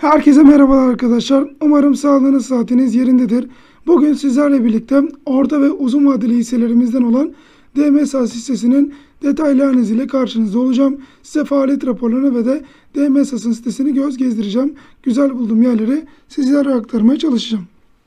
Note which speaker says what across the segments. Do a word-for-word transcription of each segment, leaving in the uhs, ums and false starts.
Speaker 1: Herkese merhabalar arkadaşlar. Umarım sağlığınız, saatiniz yerindedir. Bugün sizlerle birlikte orta ve uzun vadeli hisselerimizden olan D M S A hissesinin detaylı analiziyle karşınızda olacağım. Size faaliyet raporlarını ve de D M S A'nın sitesini göz gezdireceğim. Güzel bulduğum yerleri sizlere aktarmaya çalışacağım.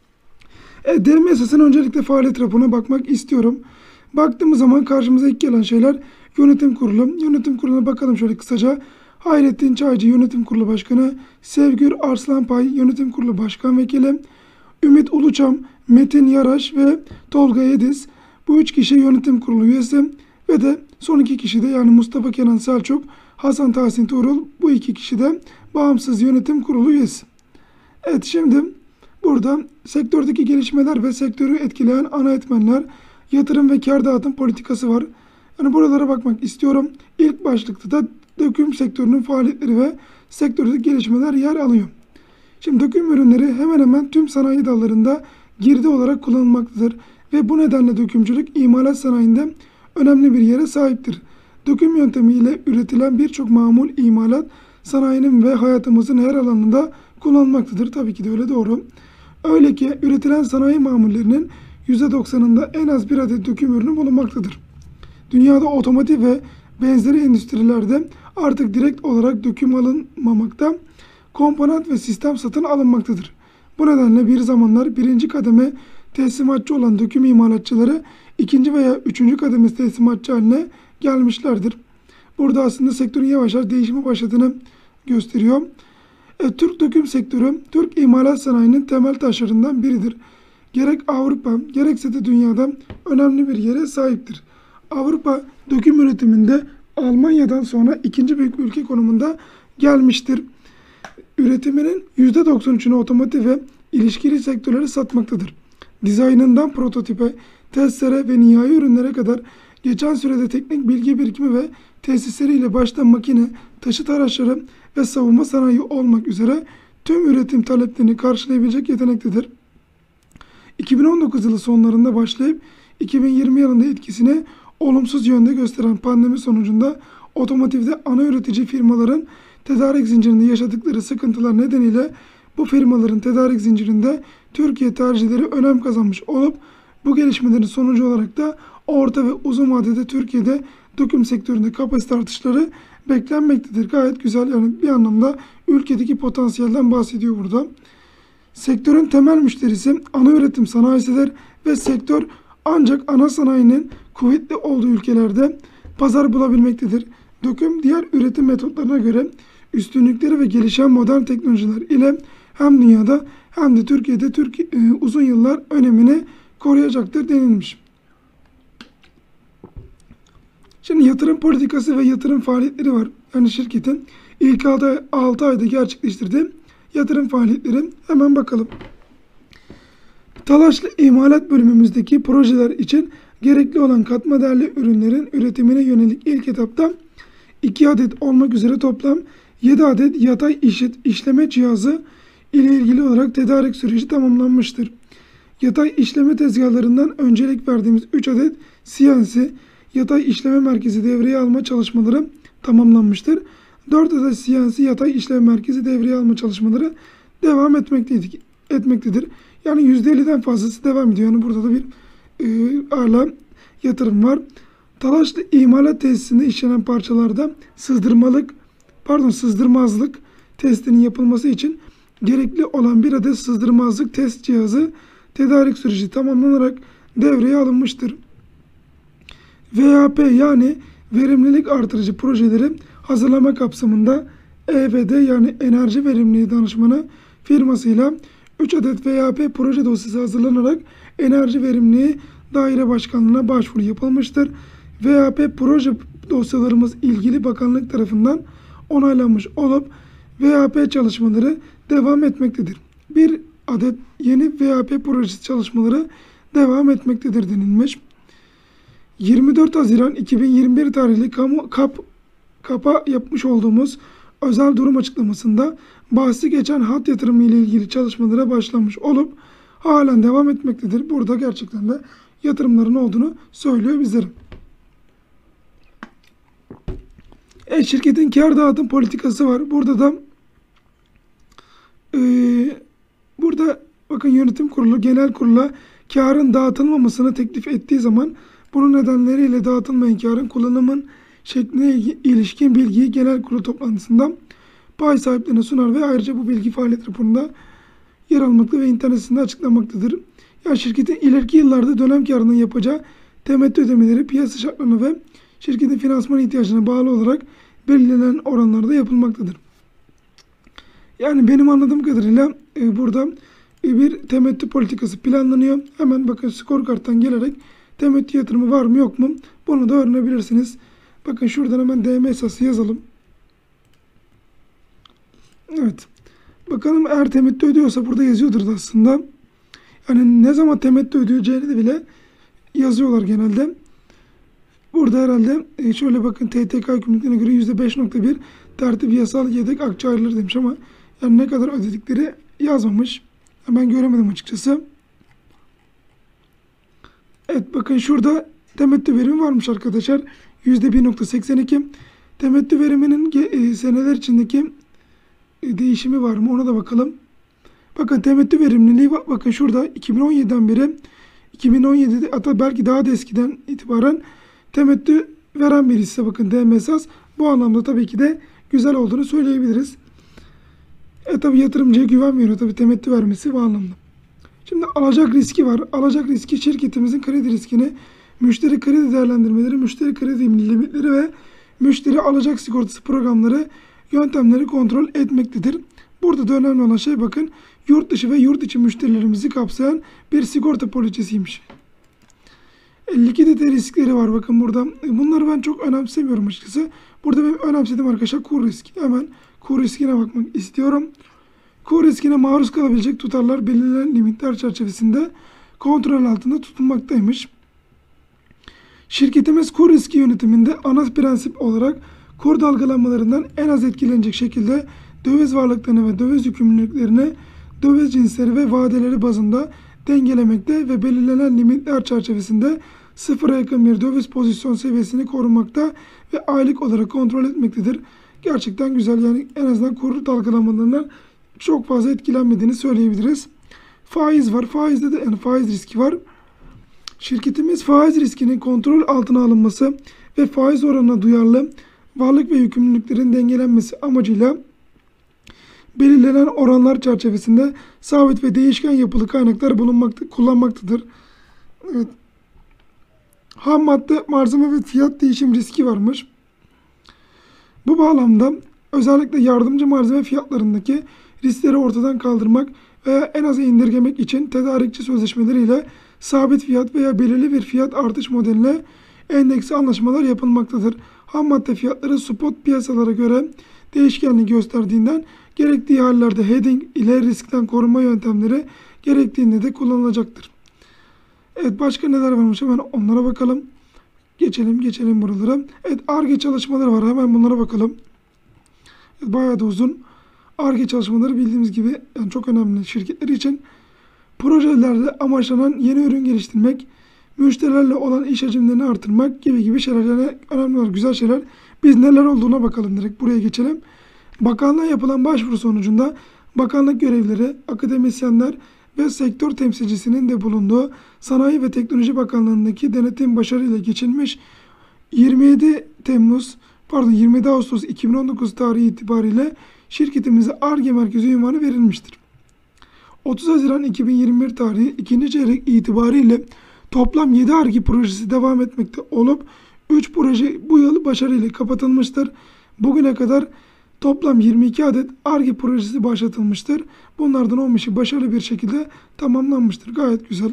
Speaker 1: Evet, D M S A'nın öncelikle faaliyet raporuna bakmak istiyorum. Baktığımız zaman karşımıza ilk gelen şeyler yönetim kurulu. Yönetim kuruluna bakalım şöyle kısaca. Hayrettin Çaycı Yönetim Kurulu Başkanı, Sevgür Arslanpay Yönetim Kurulu Başkan Vekili, Ümit Uluçam, Metin Yaraş ve Tolga Yediz. Bu üç kişi yönetim kurulu üyesi ve de son iki kişi de yani Mustafa Kenan Selçuk, Hasan Tahsin Tuğrul, bu iki kişi de bağımsız yönetim kurulu üyesi. Evet, şimdi burada sektördeki gelişmeler ve sektörü etkileyen ana etmenler, yatırım ve kar dağıtım politikası var. Yani buralara bakmak istiyorum. İlk başlıkta da döküm sektörünün faaliyetleri ve sektördeki gelişmeler yer alıyor. Şimdi döküm ürünleri hemen hemen tüm sanayi dallarında girdi olarak kullanılmaktadır ve bu nedenle dökümcülük imalat sanayinde önemli bir yere sahiptir. Döküm yöntemiyle üretilen birçok mamul imalat sanayinin ve hayatımızın her alanında kullanılmaktadır. Tabii ki de öyle, doğru. Öyle ki üretilen sanayi mamullerinin yüzde doksanında en az bir adet döküm ürünü bulunmaktadır. Dünyada otomotiv ve benzeri endüstrilerde artık direkt olarak döküm alınmamakta, komponent ve sistem satın alınmaktadır. Bu nedenle bir zamanlar birinci kademe teslimatçı olan döküm imalatçıları ikinci veya üçüncü kademe teslimatçı haline gelmişlerdir. Burada aslında sektörün yavaş yavaş değişime başladığını gösteriyor. E, Türk döküm sektörü, Türk imalat sanayinin temel taşlarından biridir. Gerek Avrupa, gerekse de dünyada önemli bir yere sahiptir. Avrupa döküm üretiminde Almanya'dan sonra ikinci büyük ülke konumunda gelmiştir. Üretiminin yüzde doksan üçünü otomotiv ve ilişkili sektörleri satmaktadır. Dizaynından prototipe, testlere ve nihai ürünlere kadar geçen sürede teknik bilgi birikimi ve tesisleriyle başta makine, taşıt araçları ve savunma sanayi olmak üzere tüm üretim taleplerini karşılayabilecek yetenektedir. iki bin on dokuz yılı sonlarında başlayıp iki bin yirmi yılında etkisini olumsuz yönde gösteren pandemi sonucunda otomotivde ana üretici firmaların tedarik zincirinde yaşadıkları sıkıntılar nedeniyle bu firmaların tedarik zincirinde Türkiye tercihleri önem kazanmış olup bu gelişmelerin sonucu olarak da orta ve uzun vadede Türkiye'de döküm sektöründe kapasite artışları beklenmektedir. Gayet güzel, yani bir anlamda ülkedeki potansiyelden bahsediyor burada. Sektörün temel müşterisi ana üretim sanayisidir ve sektör ancak ana sanayinin kuvvetli olduğu ülkelerde pazar bulabilmektedir. Döküm diğer üretim metotlarına göre üstünlükleri ve gelişen modern teknolojiler ile hem dünyada hem de Türkiye'de Türkiye, e, uzun yıllar önemini koruyacaktır denilmiş. Şimdi yatırım politikası ve yatırım faaliyetleri var. Yani şirketin ilk altı ayda gerçekleştirdiği yatırım faaliyetleri, hemen bakalım. Talaşlı imalat bölümümüzdeki projeler için gerekli olan katma değerli ürünlerin üretimine yönelik ilk etapta iki adet olmak üzere toplam yedi adet yatay işlet, işleme cihazı ile ilgili olarak tedarik süreci tamamlanmıştır. Yatay işleme tezgahlarından öncelik verdiğimiz üç adet C N C yatay işleme merkezi devreye alma çalışmaları tamamlanmıştır. dört adet C N C yatay işleme merkezi devreye alma çalışmaları devam etmektedir. etmektedir. Yani yüzde elliden fazlası devam ediyor. Yani burada da bir e, hala yatırım var. Talaşlı imalat tesisinde işlenen parçalarda sızdırmalık, pardon sızdırmazlık testinin yapılması için gerekli olan bir adet sızdırmazlık test cihazı tedarik süreci tamamlanarak devreye alınmıştır. V A P yani verimlilik artırıcı projeleri hazırlama kapsamında E V D yani enerji verimliliği danışmanı firmasıyla üç adet V A P proje dosyası hazırlanarak enerji verimliliği daire başkanlığına başvuru yapılmıştır. V A P proje dosyalarımız ilgili bakanlık tarafından onaylanmış olup V A P çalışmaları devam etmektedir. Bir adet yeni V A P projesi çalışmaları devam etmektedir denilmiş. yirmi dört Haziran iki bin yirmi bir tarihli kamu kap kapa yapmış olduğumuz özel durum açıklamasında bahsi geçen hat yatırımı ile ilgili çalışmalara başlanmış olup halen devam etmektedir. Burada gerçekten de yatırımların olduğunu söylüyor bizlere. E, şirketin kar dağıtım politikası var. Burada da burada bakın yönetim kurulu genel kurula karın dağıtılmamasını teklif ettiği zaman bunun nedenleriyle dağıtılmayan karın kullanımın şekline ilişkin bilgiyi genel kurul toplantısında pay sahiplerine sunar ve ayrıca bu bilgi faaliyet raporunda yer almakta ve internet sitesinde açıklanmaktadır. Yani şirketin ileriki yıllarda dönem karının yapacağı temettü ödemeleri piyasa şartlarına ve şirketin finansman ihtiyacına bağlı olarak belirlenen oranlarda yapılmaktadır. Yani benim anladığım kadarıyla e, burada e, bir temettü politikası planlanıyor. Hemen bakın scorecard'tan gelerek temettü yatırımı var mı yok mu bunu da öğrenebilirsiniz. Bakın şuradan hemen D M esası yazalım. Evet. Bakalım eğer temettü ödüyorsa burada yazıyordur da aslında. Yani ne zaman temettü ödeyeceğini de bile yazıyorlar genelde. Burada herhalde e, şöyle bakın T T K hükümetine göre yüzde beş nokta bir tertip yasal yedek akçe ayrılır demiş ama yani ne kadar ödedikleri yazmamış. Ben göremedim açıkçası. Evet bakın şurada temettü verimi varmış arkadaşlar. yüzde bir nokta seksen iki. Temettü veriminin e, seneler içindeki e, değişimi var mı ona da bakalım. Bakın temettü verimliliği bakın şurada iki bin on yedi'den beri iki bin on yedi'de hatta belki daha da eskiden itibaren temettü veren bir hisse bakın D M esas. Bu anlamda tabii ki de güzel olduğunu söyleyebiliriz. E tabi yatırımcıya güvenmiyor tabi temettü vermesi bu anlamda. Şimdi alacak riski var. Alacak riski şirketimizin kredi riskini, müşteri kredi değerlendirmeleri, müşteri kredi limitleri ve müşteri alacak sigortası programları, yöntemleri kontrol etmektedir. Burada da önemli olan şey bakın yurt dışı ve yurt içi müşterilerimizi kapsayan bir sigorta poliçesiymiş. Likidite riskleri var bakın burada. Bunları ben çok önemsemiyorum açıkçası. Burada benim önemsediğim arkadaşlar kur riski. Hemen kur riskine bakmak istiyorum. Kur riskine maruz kalabilecek tutarlar belirlenen limitler çerçevesinde kontrol altında tutulmaktaymış. Şirketimiz kur riski yönetiminde ana prensip olarak kur dalgalanmalarından en az etkilenecek şekilde döviz varlıklarını ve döviz yükümlülüklerini döviz cinsleri ve vadeleri bazında dengelemekte ve belirlenen limitler çerçevesinde sıfıra yakın bir döviz pozisyon seviyesini korumakta ve aylık olarak kontrol etmektedir. Gerçekten güzel yani en azından kur dalgalanmalarından çok fazla etkilenmediğini söyleyebiliriz. Faiz var. Faizde de yani faiz riski var. Şirketimiz faiz riskinin kontrol altına alınması ve faiz oranına duyarlı varlık ve yükümlülüklerin dengelenmesi amacıyla belirlenen oranlar çerçevesinde sabit ve değişken yapılı kaynaklar bulunmakta, kullanmaktadır. Evet. Ham madde, malzeme ve fiyat değişim riski varmış. Bu bağlamda özellikle yardımcı malzeme fiyatlarındaki riskleri ortadan kaldırmak veya en aza indirgemek için tedarikçi sözleşmeleriyle sabit fiyat veya belirli bir fiyat artış modeline endeksli anlaşmalar yapılmaktadır. Ham madde fiyatları spot piyasalara göre değişkenlik gösterdiğinden gerektiği hallerde hedging ile riskten korunma yöntemleri gerektiğinde de kullanılacaktır. Evet başka neler varmış hemen onlara bakalım. Geçelim geçelim buralara. Evet Ar-Ge çalışmaları var hemen bunlara bakalım. Evet, bayağı da uzun. Ar-Ge çalışmaları bildiğimiz gibi yani çok önemli şirketler için. Projelerde amaçlanan yeni ürün geliştirmek, müşterilerle olan iş hacimlerini artırmak gibi gibi şeyler. Yani önemli olan güzel şeyler. Biz neler olduğuna bakalım direkt buraya geçelim. Bakanlığa yapılan başvuru sonucunda bakanlık görevlileri, akademisyenler ve sektör temsilcisinin de bulunduğu Sanayi ve Teknoloji Bakanlığı'ndaki denetim başarıyla geçilmiş yirmi yedi Temmuz pardon yirmi yedi Ağustos iki bin on dokuz tarihi itibariyle şirketimize Ar-Ge merkezi unvanı verilmiştir. otuz Haziran iki bin yirmi bir tarihi ikinci çeyrek itibariyle toplam yedi Ar-Ge projesi devam etmekte olup üç proje bu yıl başarıyla kapatılmıştır. Bugüne kadar toplam yirmi iki adet Ar-Ge projesi başlatılmıştır. Bunlardan on beşi başarılı bir şekilde tamamlanmıştır. Gayet güzel.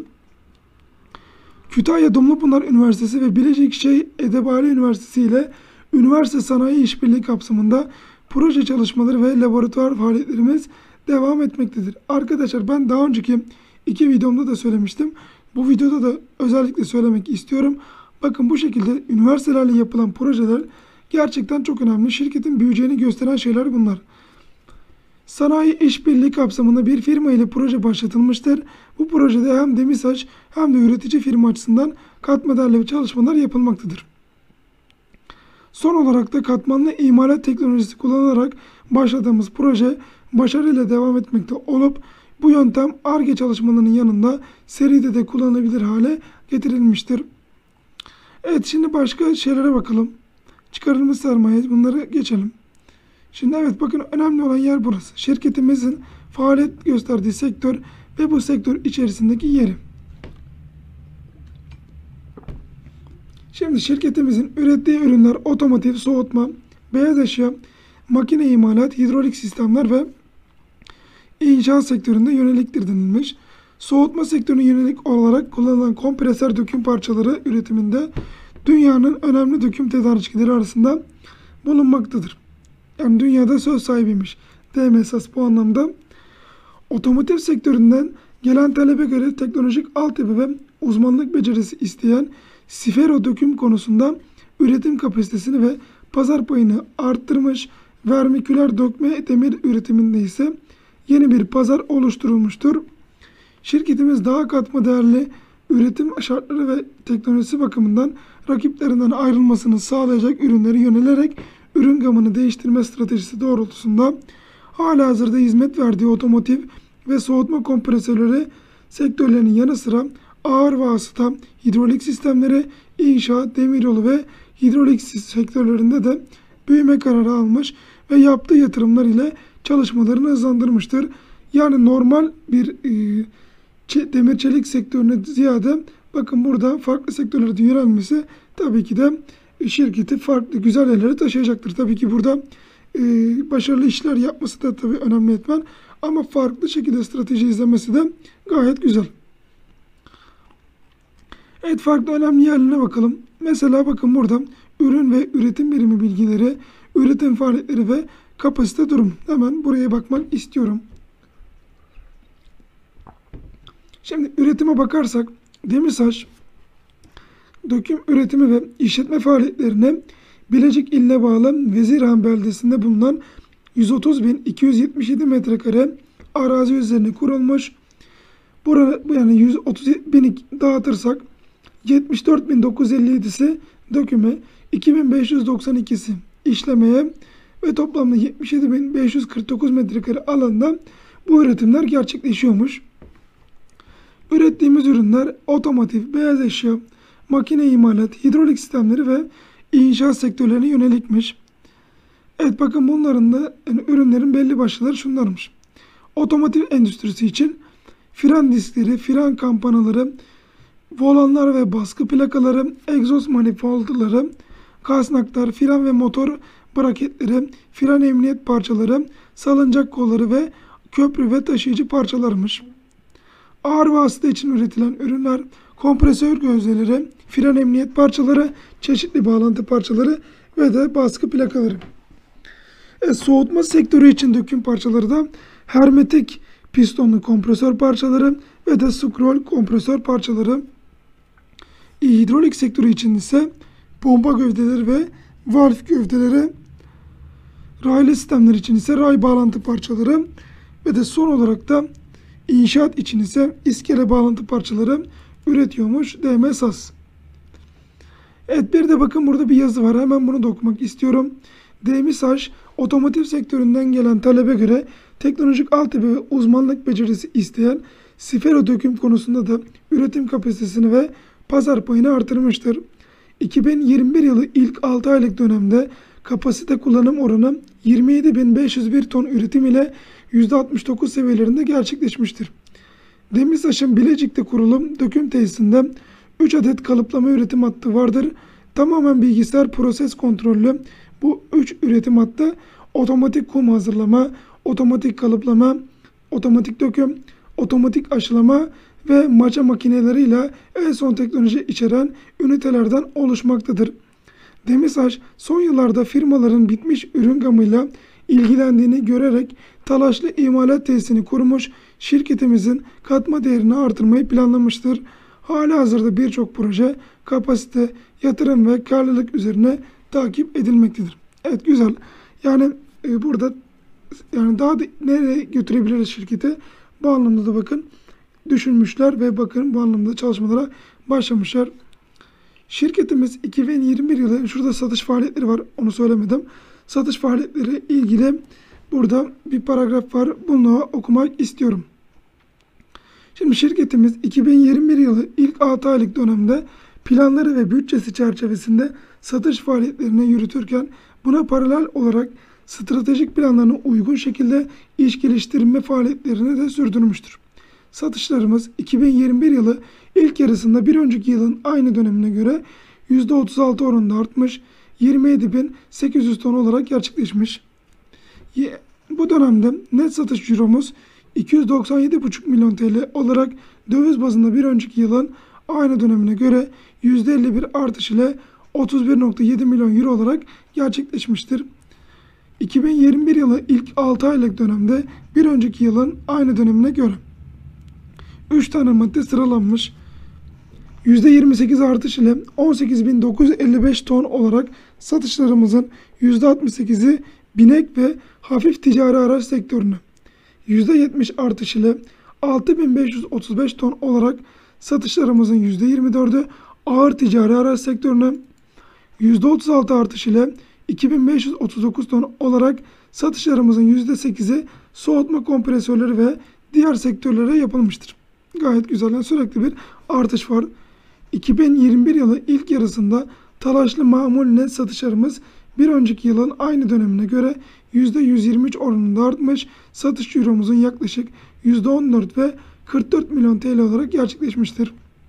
Speaker 1: Kütahya Dumlupınar Üniversitesi ve Bilecikşehir Edebali Üniversitesi ile üniversite sanayi işbirliği kapsamında proje çalışmaları ve laboratuvar faaliyetlerimiz devam etmektedir. Arkadaşlar ben daha önceki iki videomda da söylemiştim. Bu videoda da özellikle söylemek istiyorum. Bakın bu şekilde üniversitelerle yapılan projeler gerçekten çok önemli. Şirketin büyüyeceğini gösteren şeyler bunlar. Sanayi işbirliği kapsamında bir firma ile proje başlatılmıştır. Bu projede hem DEMİSAŞ hem de üretici firma açısından katma değerli çalışmalar yapılmaktadır. Son olarak da katmanlı imalat teknolojisi kullanarak başladığımız proje başarıyla devam etmekte olup Bu yöntem Ar-Ge çalışmalarının yanında seride de kullanılabilir hale getirilmiştir. Evet, şimdi başka şeylere bakalım. Çıkarılmış sermaye, bunları geçelim. Şimdi evet, bakın önemli olan yer burası. Şirketimizin faaliyet gösterdiği sektör ve bu sektör içerisindeki yeri. Şimdi şirketimizin ürettiği ürünler otomotiv, soğutma, beyaz eşya, makine imalat, hidrolik sistemler ve inşaat sektöründe yöneliktir denilmiş. Soğutma sektörüne yönelik olarak kullanılan kompresör döküm parçaları üretiminde dünyanın önemli döküm tedarikçileri arasında bulunmaktadır. Yani dünyada söz sahibiymiş. D M S A S bu anlamda. Otomotiv sektöründen gelen talebe göre teknolojik altyapı ve uzmanlık becerisi isteyen sifero döküm konusunda üretim kapasitesini ve pazar payını arttırmış, vermiküler dökme demir üretiminde ise yeni bir pazar oluşturulmuştur. Şirketimiz daha katma değerli üretim şartları ve teknolojisi bakımından rakiplerinden ayrılmasını sağlayacak ürünleri yönelerek ürün gamını değiştirme stratejisi doğrultusunda halihazırda hizmet verdiği otomotiv ve soğutma kompresörleri sektörlerinin yanı sıra ağır vasıta, hidrolik sistemleri, inşaat, demiryolu ve hidrolik sektörlerinde de büyüme kararı almış ve yaptığı yatırımlar ile çalışmalarını hızlandırmıştır. Yani normal bir e, demir çelik sektörüne ziyade bakın burada farklı sektörlerde yönelmesi tabii ki de şirketi farklı güzel yerlere taşıyacaktır. Tabii ki burada e, başarılı işler yapması da tabii önemli etmen, ama farklı şekilde strateji izlemesi de gayet güzel. Evet, farklı önemli yerlerine bakalım. Mesela bakın burada ürün ve üretim birimi bilgileri, üretim faaliyetleri ve kapasite durum. Hemen buraya bakmak istiyorum. Şimdi üretime bakarsak Demirsaç döküm üretimi ve işletme faaliyetlerine Bilecik iline bağlı Vezirhan beldesinde bulunan yüz otuz bin iki yüz yetmiş yedi metrekare arazi üzerine kurulmuş. Burada yani yüz otuz bin dağıtırsak yetmiş dört bin dokuz yüz elli yedisi döküme, iki bin beş yüz doksan ikisi işlemeye ve toplamda yetmiş yedi bin beş yüz kırk dokuz metrekare alanda bu üretimler gerçekleşiyormuş. Ürettiğimiz ürünler otomotiv, beyaz eşya, makine imalat, hidrolik sistemleri ve inşaat sektörlerine yönelikmiş. Evet, bakın bunların da yani ürünlerin belli başlıları şunlarmış. Otomotiv endüstrisi için fren diskleri, fren kampanaları, volanlar ve baskı plakaları, egzoz manifoldları, kasnaklar, fren ve motor braketleri, fren emniyet parçaları, salıncak kolları ve köprü ve taşıyıcı parçalarmış. Ağır vasıta için üretilen ürünler, kompresör gözleri, fren emniyet parçaları, çeşitli bağlantı parçaları ve de baskı plakaları. E, soğutma sektörü için döküm parçaları da hermetik pistonlu kompresör parçaları ve de scroll kompresör parçaları. E, hidrolik sektörü için ise pompa gövdeleri ve valf gövdeleri, raylı sistemler için ise ray bağlantı parçaları ve de son olarak da inşaat için ise iskele bağlantı parçaları üretiyormuş D M S A S. Evet, bir de bakın burada bir yazı var. Hemen bunu da okumak istiyorum. Demirsaç otomotiv sektöründen gelen talebe göre teknolojik altyapı ve uzmanlık becerisi isteyen sifero döküm konusunda da üretim kapasitesini ve pazar payını artırmıştır. iki bin yirmi bir yılı ilk altı aylık dönemde kapasite kullanım oranı yirmi yedi bin beş yüz bir ton üretim ile yüzde altmış dokuz seviyelerinde gerçekleşmiştir. Demirsaç'ın Bilecik'te kurulum döküm tesisinde üç adet kalıplama üretim hattı vardır. Tamamen bilgisayar proses kontrollü bu üç üretim hattı otomatik kum hazırlama, otomatik kalıplama, otomatik döküm, otomatik aşılama ve maça makineleriyle en son teknoloji içeren ünitelerden oluşmaktadır. Demirsaç son yıllarda firmaların bitmiş ürün gamıyla ilgilendiğini görerek Talaşlı imalat tesisini kurmuş, şirketimizin katma değerini artırmayı planlamıştır. Halihazırda birçok proje, kapasite, yatırım ve karlılık üzerine takip edilmektedir. Evet, güzel. Yani e, burada yani daha da nereye götürebiliriz şirketi? Bu anlamda da bakın düşünmüşler ve bakın bu anlamda çalışmalara başlamışlar. Şirketimiz iki bin yirmi bir yılı, şurada satış faaliyetleri var, onu söylemedim. Satış faaliyetleri ilgili burada bir paragraf var. Bunu okumak istiyorum. Şimdi şirketimiz iki bin yirmi bir yılı ilk altı aylık dönemde planları ve bütçesi çerçevesinde satış faaliyetlerini yürütürken buna paralel olarak stratejik planlarına uygun şekilde iş geliştirme faaliyetlerini de sürdürmüştür. Satışlarımız iki bin yirmi bir yılı ilk yarısında bir önceki yılın aynı dönemine göre yüzde otuz altı oranında artmış, yirmi yedi bin sekiz yüz ton olarak gerçekleşmiş. Bu dönemde net satış ciromuz iki yüz doksan yedi virgül beş milyon T L olarak döviz bazında bir önceki yılın aynı dönemine göre yüzde elli bir artış ile otuz bir virgül yedi milyon euro olarak gerçekleşmiştir. iki bin yirmi bir yılı ilk altı aylık dönemde bir önceki yılın aynı dönemine göre üç tane madde sıralanmış. yüzde yirmi sekiz artış ile on sekiz bin dokuz yüz elli beş ton olarak satışlarımızın yüzde altmış sekizi binek ve hafif ticari araç sektörüne, yüzde yetmiş artış ile altı bin beş yüz otuz beş ton olarak satışlarımızın yüzde yirmi dördü ağır ticari araç sektörüne, yüzde otuz altı artış ile iki bin beş yüz otuz dokuz ton olarak satışlarımızın yüzde sekizi soğutma kompresörleri ve diğer sektörlere yapılmıştır. Gayet güzel, yani sürekli bir artış var. iki bin yirmi bir yılı ilk yarısında talaşlı mamul net satışlarımız bir önceki yılın aynı dönemine göre yüzde yüz yirmi üç oranında artmış, satış ciromuzun yaklaşık yüzde on dört ve kırk dört milyon T L olarak gerçekleşmiştir.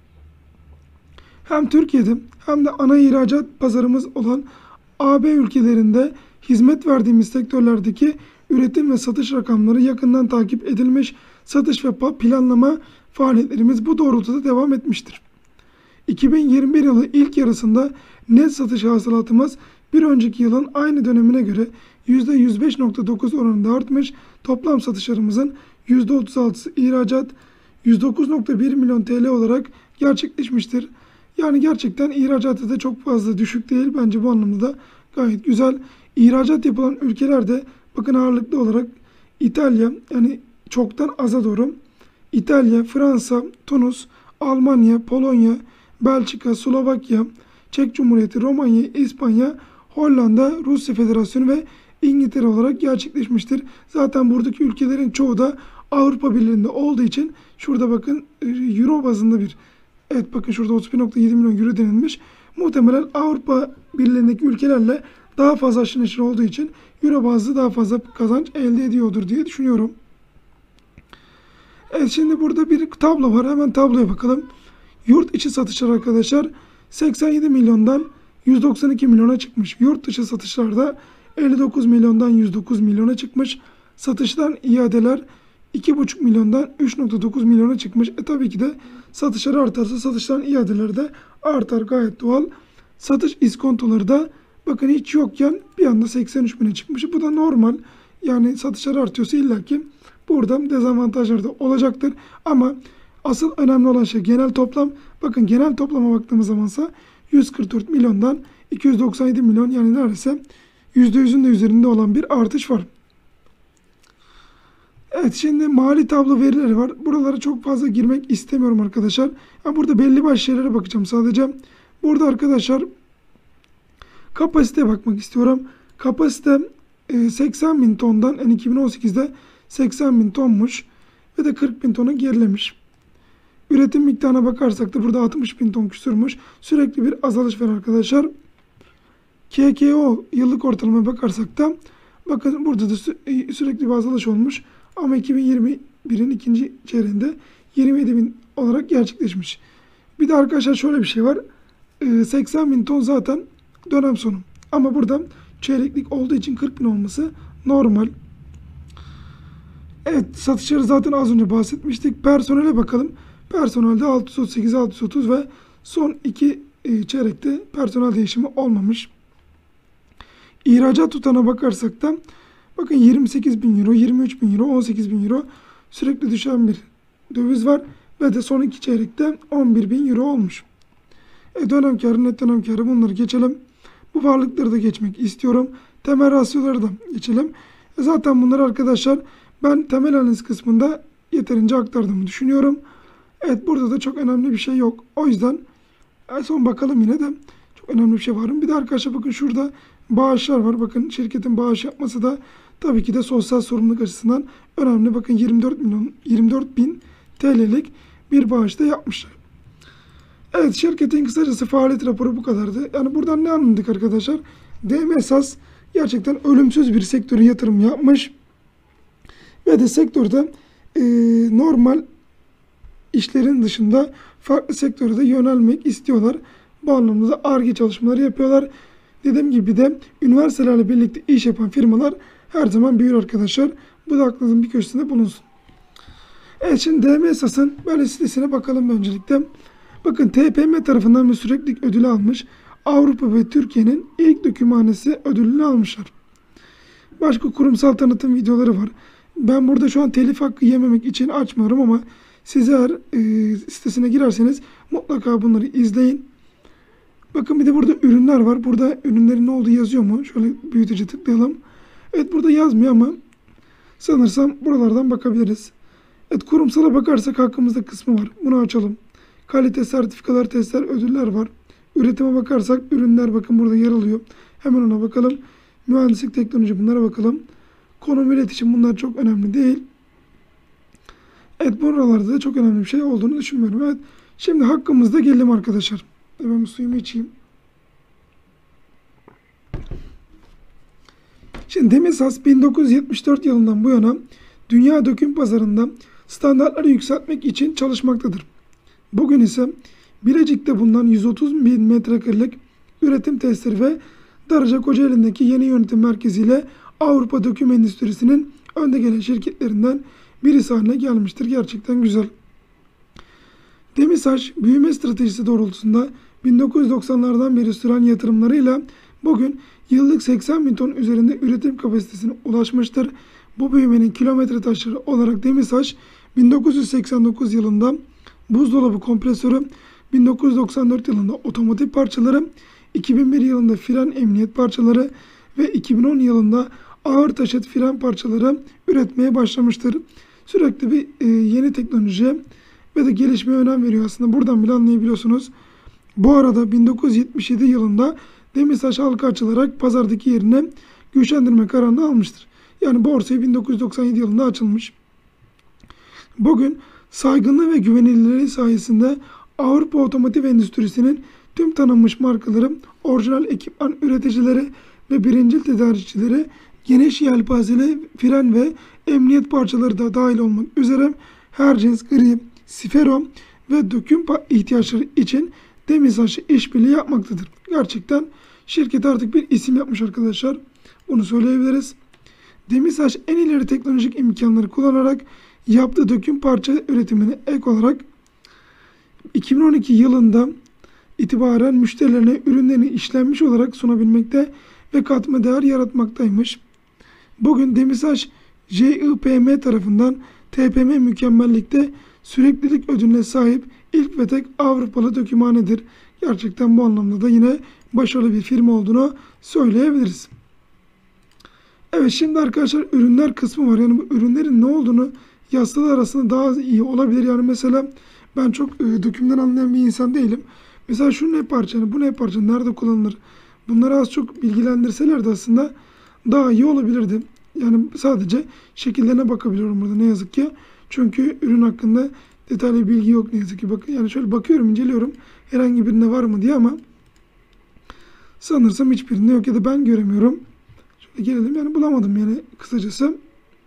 Speaker 1: Hem Türkiye'de hem de ana ihracat pazarımız olan A B ülkelerinde hizmet verdiğimiz sektörlerdeki üretim ve satış rakamları yakından takip edilmiş, satış ve planlama faaliyetlerimiz bu doğrultuda devam etmiştir. iki bin yirmi bir yılı ilk yarısında net satış hasılatımız bir önceki yılın aynı dönemine göre yüzde yüz beş virgül dokuz oranında artmış, toplam satışlarımızın yüzde otuz altısı ihracat, yüz dokuz virgül bir milyon T L olarak gerçekleşmiştir. Yani gerçekten ihracatı da çok fazla düşük değil. Bence bu anlamda da gayet güzel. İhracat yapılan ülkelerde bakın ağırlıklı olarak İtalya, yani çoktan aza doğru İtalya, Fransa, Tunus, Almanya, Polonya, Belçika, Slovakya, Çek Cumhuriyeti, Romanya, İspanya, Hollanda, Rusya Federasyonu ve İngiltere olarak gerçekleşmiştir. Zaten buradaki ülkelerin çoğu da Avrupa Birliği'nde olduğu için şurada bakın euro bazında bir, evet bakın şurada otuz bir virgül yedi milyon euro denilmiş. Muhtemelen Avrupa Birliği'ndeki ülkelerle daha fazla aşırı neşir olduğu için euro bazlı daha fazla kazanç elde ediyordur diye düşünüyorum. Evet, şimdi burada bir tablo var. Hemen tabloya bakalım. Yurt içi satışlar arkadaşlar seksen yedi milyondan yüz doksan iki milyona çıkmış. Yurt dışı satışlarda elli dokuz milyondan yüz dokuz milyona çıkmış. Satıştan iadeler iki buçuk milyondan üç virgül dokuz milyona çıkmış. E tabii ki de satışlar artarsa satıştan iadeler de artar, gayet doğal. Satış iskontoları da bakın hiç yokken bir anda seksen üç bine çıkmış. Bu da normal. Yani satışlar artıyorsa illaki burada dezavantajları da olacaktır. Ama asıl önemli olan şey genel toplam. Bakın genel toplama baktığımız zamansa yüz kırk dört milyondan iki yüz doksan yedi milyon, yani neredeyse yüzde yüzün de üzerinde olan bir artış var. Evet, şimdi mali tablo verileri var. Buralara çok fazla girmek istemiyorum arkadaşlar. Yani burada belli başlı şeylere bakacağım sadece. Burada arkadaşlar kapasiteye bakmak istiyorum. Kapasite seksen bin tondan, yani iki bin on sekizde seksen bin tonmuş ve de kırk bin tonu gerilemiş. Üretim miktarına bakarsak da burada altmış bin ton küsürmüş. Sürekli bir azalış var arkadaşlar. K K O yıllık ortalamaya bakarsak da bakın burada da sü sürekli bir azalış olmuş. Ama iki bin yirmi birin ikinci çeyreğinde yirmi yedi bin olarak gerçekleşmiş. Bir de arkadaşlar şöyle bir şey var. seksen bin ton zaten dönem sonu. Ama burada çeyreklik olduğu için kırk bin olması normal. Evet, satışları zaten az önce bahsetmiştik. Personele bakalım. Personelde altı yüz otuz sekiz, altı yüz otuz ve son iki çeyrekte personel değişimi olmamış. İhracat tutana bakarsak da bakın yirmi sekiz bin euro, yirmi üç bin euro, on sekiz bin euro sürekli düşen bir döviz var. Ve de son iki çeyrekte on bir bin euro olmuş. E, dönem karı, net dönem karı, bunları geçelim. Bu varlıkları da geçmek istiyorum. Temel rasyoları da geçelim. E, zaten bunları arkadaşlar ben temel analiz kısmında yeterince aktardığımı düşünüyorum. Evet, burada da çok önemli bir şey yok. O yüzden en son bakalım, yine de çok önemli bir şey var mı? Bir de arkadaşlar bakın şurada bağışlar var. Bakın şirketin bağış yapması da tabii ki de sosyal sorumluluk açısından önemli. Bakın yirmi dört milyon, yirmi dört bin T L'lik bir bağış da yapmışlar. Evet, şirketin kısacası faaliyet raporu bu kadardı. Yani buradan ne anladık arkadaşlar? D M Esas gerçekten ölümsüz bir sektöre yatırım yapmış. Ve de sektörde e, normal işlerin dışında farklı sektöre de yönelmek istiyorlar. Bu anlamda da Ar-Ge çalışmaları yapıyorlar. Dediğim gibi de üniversitelerle birlikte iş yapan firmalar her zaman büyür arkadaşlar. Bu da aklınızın bir köşesinde bulunsun. Evet, şimdi D M Esas'ın böyle sitesine bakalım öncelikle. Bakın, T P M tarafından bir süreklilik ödülü almış. Avrupa ve Türkiye'nin ilk dokümanesi ödülünü almışlar. Başka kurumsal tanıtım videoları var. Ben burada şu an telif hakkı yememek için açmıyorum ama siz eğer e, sitesine girerseniz mutlaka bunları izleyin. Bakın, bir de burada ürünler var. Burada ürünlerin ne olduğu yazıyor mu? Şöyle büyütücü tıklayalım. Evet, burada yazmıyor ama sanırsam buralardan bakabiliriz. Evet, kurumsala bakarsak hakkımızda kısmı var. Bunu açalım. Kalite, sertifikalar, testler, ödüller var. Üretime bakarsak ürünler bakın burada yer alıyor. Hemen ona bakalım. Mühendislik, teknoloji, bunlara bakalım. Konum, iletişim, bunlar çok önemli değil. Evet, buralarda da çok önemli bir şey olduğunu düşünmüyorum. Evet, şimdi hakkımızda gelelim arkadaşlar. Ben bu suyumu içeyim. Şimdi D M Esas bin dokuz yüz yetmiş dört yılından bu yana dünya döküm pazarında standartları yükseltmek için çalışmaktadır. Bugün ise Bilecik'te bulunan yüz otuz bin metrekarelik üretim tesisleri ve Darıca Kocaeli'ndeki yeni yönetim merkeziyle Avrupa döküm endüstrisinin önde gelen şirketlerinden birisi haline gelmiştir. Gerçekten güzel. Demirtaş büyüme stratejisi doğrultusunda bin dokuz yüz doksanlardan beri süren yatırımlarıyla bugün yıllık seksen bin ton üzerinde üretim kapasitesine ulaşmıştır. Bu büyümenin kilometre taşları olarak Demirtaş bin dokuz yüz seksen dokuz yılında buzdolabı kompresörü, bin dokuz yüz doksan dört yılında otomotiv parçaları, iki bin bir yılında fren emniyet parçaları ve iki bin on yılında ağır taşıt fren parçaları üretmeye başlamıştır. Sürekli bir e, yeni teknolojiye ve de gelişmeye önem veriyor aslında. Buradan bile anlayabiliyorsunuz. Bu arada bin dokuz yüz yetmiş yedi yılında Demirtaş halka açılarak pazardaki yerini güçlendirme kararını almıştır. Yani borsayı bin dokuz yüz doksan yedi yılında açılmış. Bugün saygınlığı ve güvenilirliği sayesinde Avrupa otomotiv endüstrisinin tüm tanınmış markaları, orijinal ekipman üreticileri ve birincil tedarikçileri geniş yelpazeli fren ve emniyet parçaları da dahil olmak üzere her cins gri, sifero ve döküm ihtiyaçları için Demirtaş'la işbirliği yapmaktadır. Gerçekten şirket artık bir isim yapmış arkadaşlar. Bunu söyleyebiliriz. Demirtaş en ileri teknolojik imkanları kullanarak yaptığı döküm parça üretimine ek olarak iki bin on iki yılında itibaren müşterilerine ürünlerini işlenmiş olarak sunabilmekte ve katma değer yaratmaktaymış. Bugün Demirtaş J I P M tarafından T P M mükemmellikte süreklilik ödülüne sahip ilk ve tek Avrupalı dökümhanedir. Gerçekten bu anlamda da yine başarılı bir firma olduğunu söyleyebiliriz. Evet, şimdi arkadaşlar ürünler kısmı var. Yani bu ürünlerin ne olduğunu yazsalar arasında daha iyi olabilir. Yani mesela ben çok e, dökümden anlayan bir insan değilim. Mesela şu ne parça, bu ne parça, nerede kullanılır? Bunları az çok bilgilendirselerdi aslında daha iyi olabilirdi. Yani sadece şekillerine bakabiliyorum burada ne yazık ki. Çünkü ürün hakkında detaylı bilgi yok ne yazık ki. Bakın, yani şöyle bakıyorum, inceliyorum. Herhangi birinde var mı diye ama sanırsam hiçbirinde yok ya da ben göremiyorum. Şöyle gelelim, yani bulamadım yani kısacası.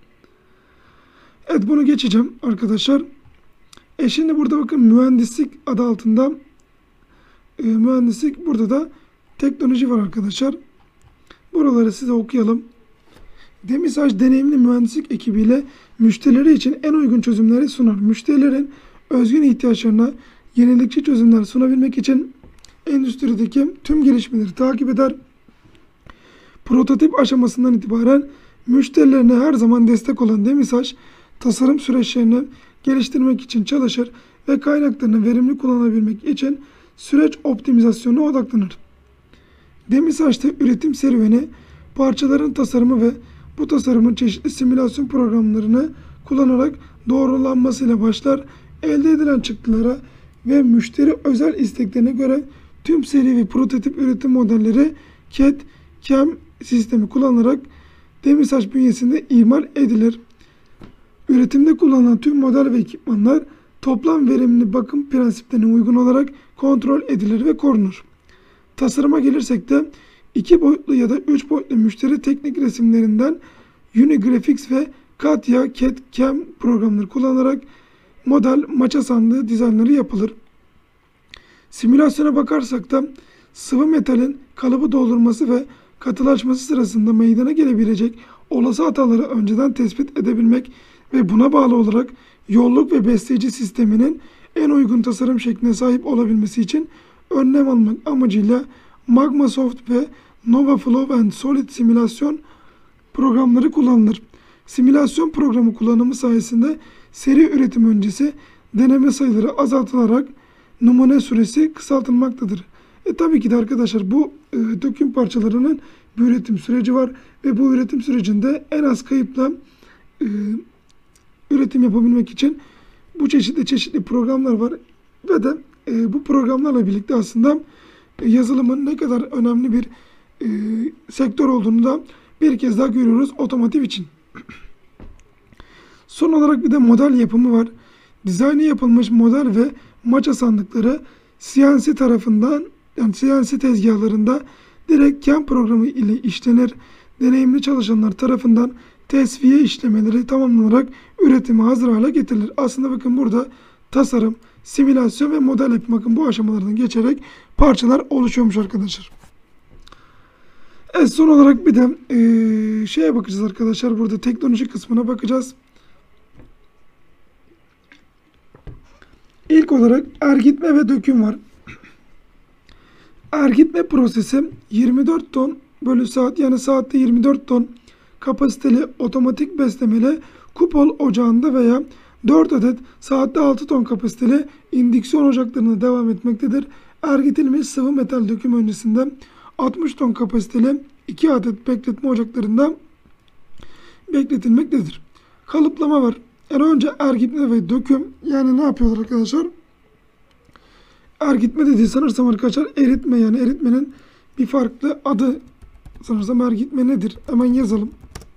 Speaker 1: Evet, bunu geçeceğim arkadaşlar. E şimdi burada bakın mühendislik adı altında e, mühendislik, burada da teknoloji var arkadaşlar. Buraları size okuyalım. Demirtaş deneyimli mühendislik ekibiyle müşterileri için en uygun çözümleri sunar. Müşterilerin özgün ihtiyaçlarına yenilikçi çözümler sunabilmek için endüstrideki tüm gelişmeleri takip eder. Prototip aşamasından itibaren müşterilerine her zaman destek olan Demirtaş, tasarım süreçlerini geliştirmek için çalışır ve kaynaklarını verimli kullanabilmek için süreç optimizasyonuna odaklanır. Demirtaş'ta üretim serüveni, parçaların tasarımı ve bu tasarımın çeşitli simülasyon programlarını kullanarak doğrulanmasıyla başlar. Elde edilen çıktılara ve müşteri özel isteklerine göre tüm seri ve prototip üretim modelleri C A D, C A M sistemi kullanılarak Demirtaş bünyesinde imal edilir. Üretimde kullanılan tüm model ve ekipmanlar toplam verimli bakım prensiplerine uygun olarak kontrol edilir ve korunur. Tasarıma gelirsek de iki boyutlu ya da üç boyutlu müşteri teknik resimlerinden Unigraphics ve Katya C A D/C A M programları kullanılarak model maça sandığı dizaynları yapılır. Simülasyona bakarsak da sıvı metalin kalıbı doldurması ve katılaşması sırasında meydana gelebilecek olası hataları önceden tespit edebilmek ve buna bağlı olarak yolluk ve besleyici sisteminin en uygun tasarım şekline sahip olabilmesi için önlem almak amacıyla Magmasoft ve NovaFlow and Solid simülasyon programları kullanılır. Simülasyon programı kullanımı sayesinde seri üretim öncesi deneme sayıları azaltılarak numune süresi kısaltılmaktadır. E tabii ki de arkadaşlar bu e, döküm parçalarının bir üretim süreci var ve bu üretim sürecinde en az kayıpla e, üretim yapabilmek için bu çeşitli çeşitli programlar var ve de e, bu programlarla birlikte aslında e, yazılımın ne kadar önemli bir e, sektör olduğunu da bir kez daha görüyoruz otomotiv için. Son olarak bir de model yapımı var. Dizaynı yapılmış model ve maça sandıkları C N C tarafından, yani C N C tezgahlarında direkt C A M programı ile işlenir. Deneyimli çalışanlar tarafından tesviye işlemeleri tamamlanarak üretime hazır hale getirilir. Aslında bakın burada tasarım, simülasyon ve model yapım, bakın bu aşamalardan geçerek parçalar oluşuyormuş arkadaşlar. Evet, son olarak bir de ee, şeye bakacağız arkadaşlar. Burada teknoloji kısmına bakacağız. İlk olarak ergitme ve döküm var. Ergitme prosesi yirmi dört ton bölü saat, yani saatte yirmi dört ton kapasiteli otomatik beslemeli kupol ocağında veya dört adet saatte altı ton kapasiteli indüksiyon ocaklarında devam etmektedir. Ergitilmiş sıvı metal döküm öncesinde altmış ton kapasiteli iki adet bekletme ocaklarında bekletilmektedir. Kalıplama var. Yani önce ergitme ve döküm, yani ne yapıyorlar arkadaşlar? Ergitme dediği sanırsam arkadaşlar eritme, yani eritmenin bir farklı adı sanırsam ergitme nedir? Hemen yazalım.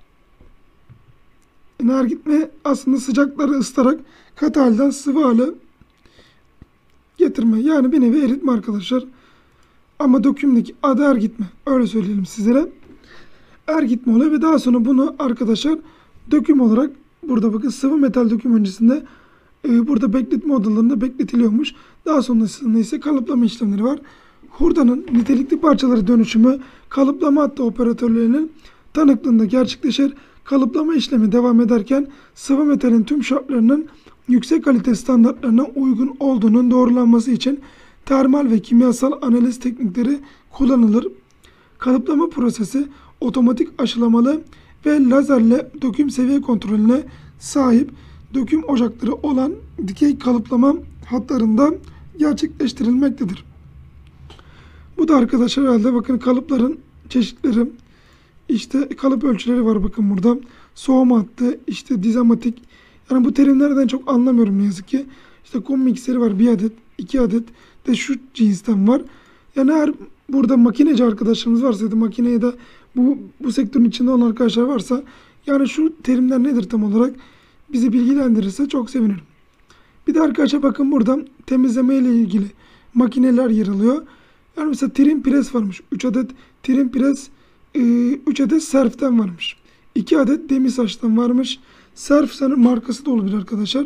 Speaker 1: Yani ergitme aslında sıcakları ısıtarak katı halden sıvı hale getirme. Yani bir nevi eritme arkadaşlar. Ama dökümdeki adı ergitme. Öyle söyleyelim sizlere. Ergitme oluyor ve daha sonra bunu arkadaşlar döküm olarak, burada bakın sıvı metal döküm öncesinde e, burada bekletme odalarında bekletiliyormuş. Daha sonrasında ise kalıplama işlemleri var. Hurdanın nitelikli parçaları dönüşümü kalıplama hattı operatörlerinin tanıklığında gerçekleşir. Kalıplama işlemi devam ederken sıvı metalin tüm şartlarının yüksek kalite standartlarına uygun olduğunun doğrulanması için termal ve kimyasal analiz teknikleri kullanılır. Kalıplama prosesi otomatik aşılamalı ve lazerle döküm seviye kontrolüne sahip döküm ocakları olan dikey kalıplama hatlarında gerçekleştirilmektedir. Bu da arkadaşlar herhalde bakın kalıpların çeşitleri, işte kalıp ölçüleri var bakın burada. Soğuma hattı, işte dizamatik. Yani bu terimlerden çok anlamıyorum ne yazık ki. İşte kum mikseri var, bir adet, iki adet de şu cinsten var. Yani eğer burada makineci arkadaşlarımız varsa ya da makineye de bu, bu sektörün içinde olan arkadaşlar varsa, yani şu terimler nedir tam olarak bizi bilgilendirirse çok sevinirim. Bir de arkadaşlar bakın burada temizleme ile ilgili makineler yer alıyor. Yani mesela trim pres varmış. üç adet trim pres, üç adet serften varmış. iki adet demisaçtan varmış. Serf sanırım markası da olabilir arkadaşlar.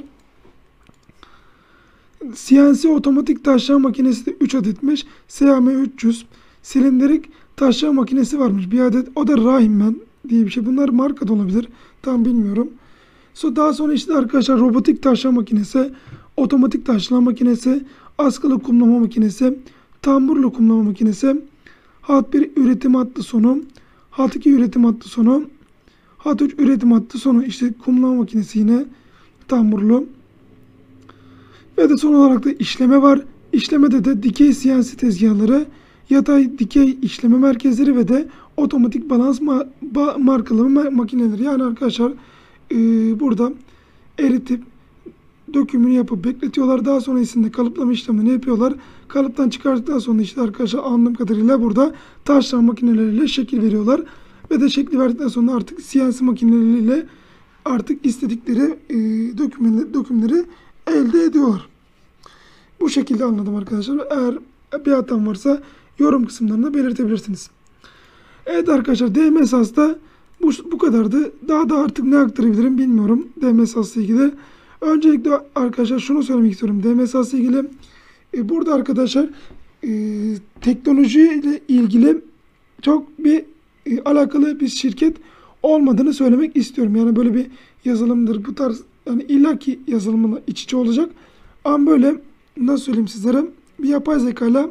Speaker 1: C N C otomatik taşlama makinesi de üç adetmiş. S A M üç yüz silindirik taşlama makinesi varmış. Bir adet, o da Rahimman diye bir şey. Bunlar marka da olabilir. Tam bilmiyorum. So, daha sonra işte arkadaşlar robotik taşlama makinesi, otomatik taşlama makinesi, askılı kumlama makinesi, tamburlu kumlama makinesi, hat bir üretim hattı sonu, hat iki üretim hattı sonu, hat üç üretim hattı sonu, işte kumlama makinesi yine tamburlu. Ve de son olarak da işleme var. İşlemede de dikey C N C tezgahları, yatay dikey işleme merkezleri ve de otomatik balans ma ba markalama makineleri. Yani arkadaşlar e, burada eritip dökümünü yapıp bekletiyorlar. Daha sonrasında kalıplama işlemini yapıyorlar. Kalıptan çıkarttıktan sonra işte arkadaşlar anladığım kadarıyla burada taşlama makineleriyle şekil veriyorlar. Ve de şekli verdikten sonra artık C N C makineleriyle artık istedikleri e, dökümleri, dökümleri elde ediyorlar. Bu şekilde anladım arkadaşlar. Eğer bir hatam varsa yorum kısımlarında belirtebilirsiniz. Evet arkadaşlar, D M S A S'ta bu, bu kadardı. Daha da artık ne aktarabilirim bilmiyorum D M S A S ile ilgili. Öncelikle arkadaşlar şunu söylemek istiyorum D M S A S ile ilgili. E, burada arkadaşlar e, teknoloji ile ilgili çok bir e, alakalı bir şirket olmadığını söylemek istiyorum. Yani böyle bir yazılımdır bu tarz, yani illaki yazılımla iç içe olacak. Ama böyle nasıl söyleyeyim sizlere, bir yapay zekayla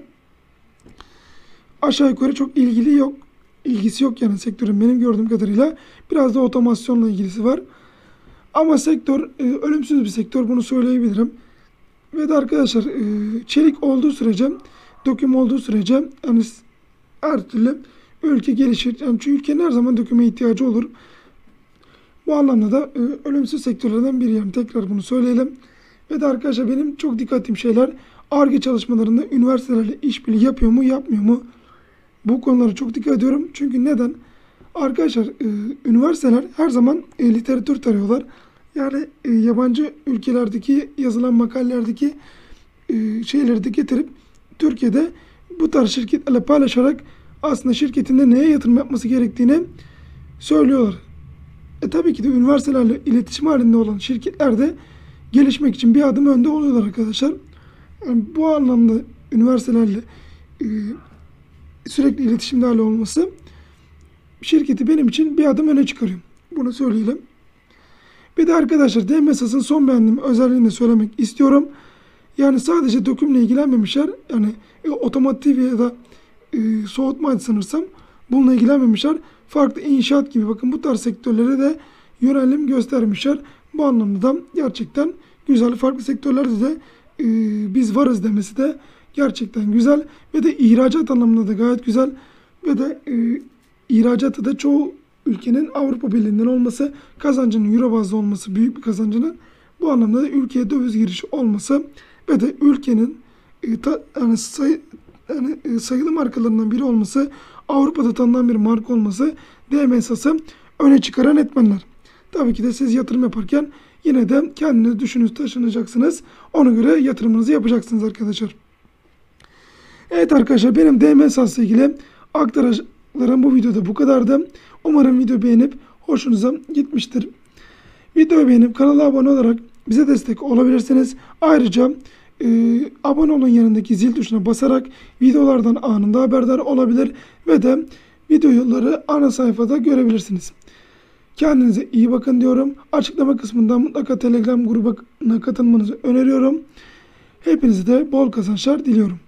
Speaker 1: aşağı yukarı çok ilgili yok. İlgisi yok yani sektörün benim gördüğüm kadarıyla. Biraz da otomasyonla ilgisi var. Ama sektör e, ölümsüz bir sektör, bunu söyleyebilirim. Ve de arkadaşlar e, çelik olduğu sürece, döküm olduğu sürece yani her türlü ülke gelişir. Yani çünkü ülkenin her zaman döküme ihtiyacı olur. Bu anlamda da e, ölümsüz sektörlerden biri, yani tekrar bunu söyleyelim. Ve de arkadaşlar benim çok dikkat ettiğim şeyler, Ar-Ge çalışmalarında üniversitelerle işbirliği yapıyor mu yapmıyor mu? Bu konulara çok dikkat ediyorum. Çünkü neden? Arkadaşlar e, üniversiteler her zaman e, literatür tarıyorlar. Yani e, yabancı ülkelerdeki yazılan makalelerdeki e, şeyleri de getirip Türkiye'de bu tarz şirketlerle paylaşarak aslında şirketinde neye yatırım yapması gerektiğini söylüyorlar. E tabii ki de üniversitelerle iletişim halinde olan şirketler de gelişmek için bir adım önde oluyorlar arkadaşlar. Yani bu anlamda üniversitelerle e, sürekli iletişimde hali olması şirketi benim için bir adım öne çıkarıyor. Bunu söyleyelim. Bir de arkadaşlar D M S A S'ın son beğendiğim özelliğini de söylemek istiyorum. Yani sadece dökümle ilgilenmemişler. Yani e, otomotiv ya da e, soğutma sanırsam bununla ilgilenmemişler. Farklı inşaat gibi bakın bu tarz sektörlere de yönelim göstermişler. Bu anlamda da gerçekten güzel. Farklı sektörlerde de e, biz varız demesi de gerçekten güzel. Ve de ihracat anlamında da gayet güzel. Ve de e, ihracatı da çoğu ülkenin Avrupa Birliği'nden olması, kazancının euro bazlı olması, büyük bir kazancının, bu anlamda da ülkeye döviz girişi olması ve de ülkenin e, ta, yani, say, yani e, sayılı markalarından biri olması, Avrupa'da tanınan bir marka olması D M S A S'ı öne çıkaran etmenler. Tabii ki de siz yatırım yaparken yine de kendiniz düşünüp taşınacaksınız. Ona göre yatırımınızı yapacaksınız arkadaşlar. Evet arkadaşlar, benim D M S A S ile ilgili aktaracaklarım bu videoda bu kadardı. Umarım video beğenip hoşunuza gitmiştir. Videoyu beğenip kanala abone olarak bize destek olabilirsiniz. Ayrıca e, abone olun yanındaki zil tuşuna basarak videolardan anında haberdar olabilir ve de videoları ana sayfada görebilirsiniz. Kendinize iyi bakın diyorum. Açıklama kısmından mutlaka Telegram grubuna katılmanızı öneriyorum. Hepinize de bol kazançlar diliyorum.